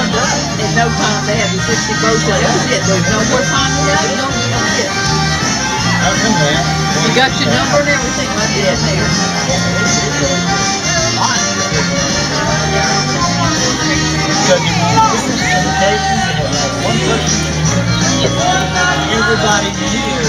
warmed up. In no time they have the 60 boats. There's no more time to go. No, you got your number and everything right in there. Everybody knew